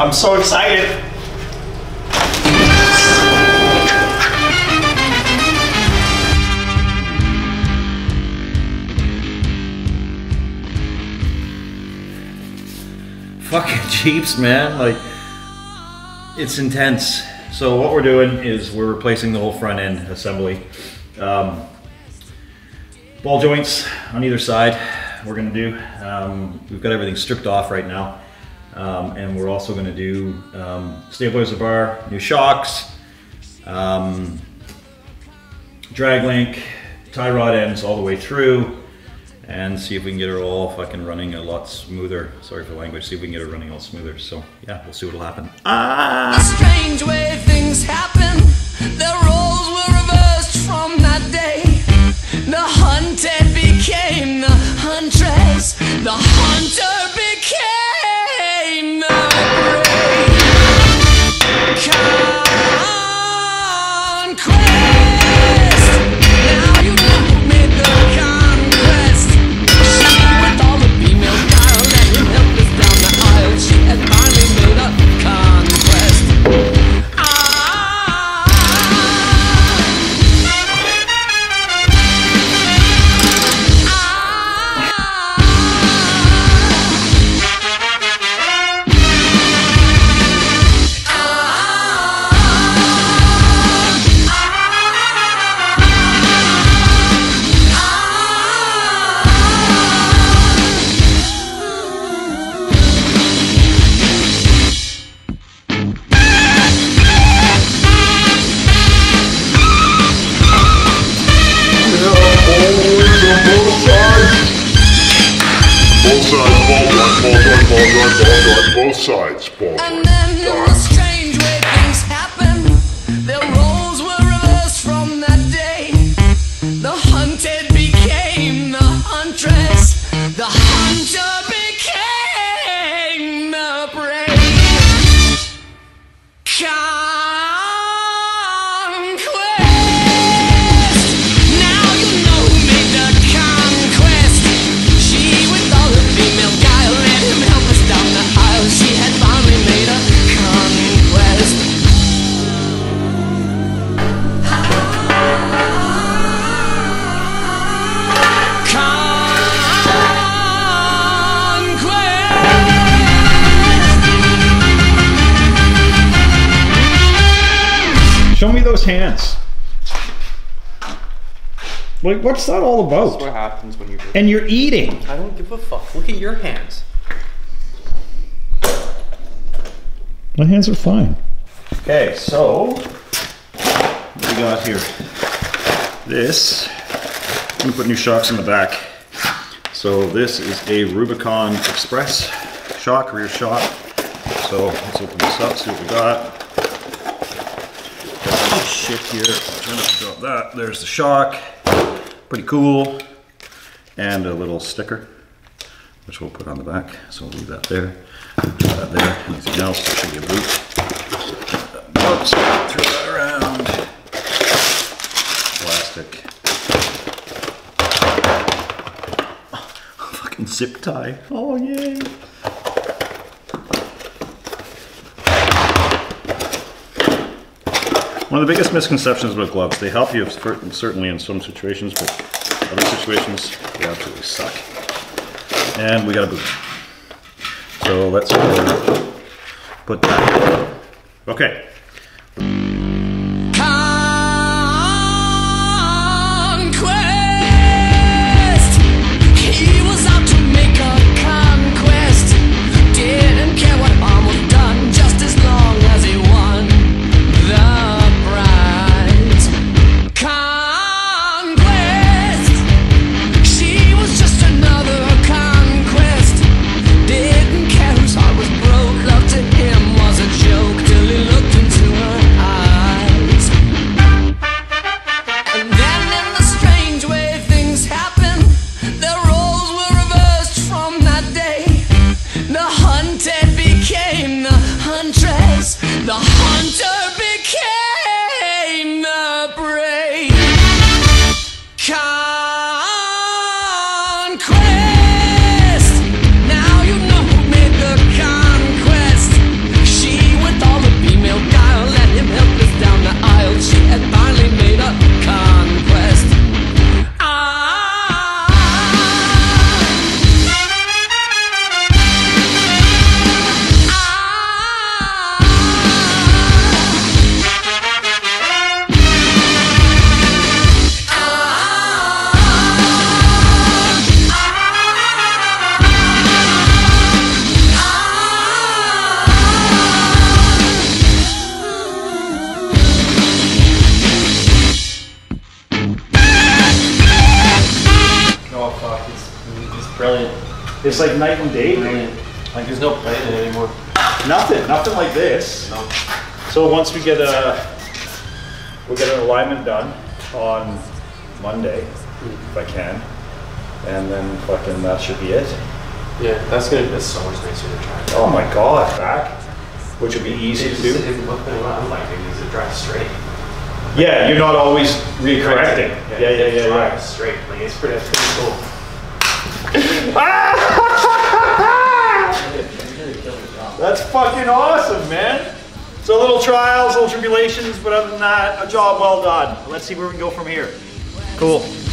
I'm so excited. Fucking Jeeps, man. Like, it's intense. So what we're doing is we're replacing the whole front end assembly. Ball joints on either side we're gonna do. We've got everything stripped off right now. And we're also gonna do stabilizer bar, new shocks, drag link, tie rod ends all the way through, and see if we can get her all fucking running a lot smoother. Sorry for language, see if we can get her running a lot smoother. So yeah, we'll see what'll happen. A strange way things happen. The roles were reversed from that day. The hunted became the huntress. The hunter became the prey. Conquest. Now you know who made the conquest. She with all the female guile let him help us down the aisle. She had finally made a conquest. Both sides, ball And then in a strange way things happen. Their roles were reversed from that day. The hunted became the huntress. The hunter became the prey. Conquest. Now you know who made the conquest. She with all her female guile let him help us down the aisle. She had finally made a conquest. Show me those hands. Like, what's that all about? That's what happens when you do. And you're eating. I don't give a fuck. Look at your hands. My hands are fine. Okay, so what we got here? This, I'm gonna put new shocks in the back. So this is a Rubicon Express shock, rear shock. So let's open this up, see what we got. Got this shit here. Trying to drop that. There's the shock. Pretty cool. And a little sticker, which we'll put on the back. So we'll leave that there. Put that there. Anything else? There should be a boot. Oops, throw that around. Plastic. Oh, fucking zip tie. Oh, yay. One of the biggest misconceptions about gloves, they help you certainly in some situations, but other situations, they absolutely suck. And we got a boot. So let's go put that. Okay. Conquest. He was out to make a conquest. Didn't care what harm was done, just as long as he won the prize. Conquest. She was just another conquest. Didn't care whose heart was broke. Love to him was a joke till he looked into Brilliant. It's like night and day. Brilliant. Like there's no play in it anymore. Nothing like this. No. So once we'll get an alignment done on Monday, if I can, and then fucking that should be it. Yeah, that's so much nicer to try. Oh my god, back, which would be easy to do. I'm like, it needs to drive straight. Yeah, you're not always recorrecting. Yeah. Drive straight. Like it's pretty cool. That's fucking awesome, man. So little trials, little tribulations, but other than that, a job well done. Let's see where we can go from here. Cool.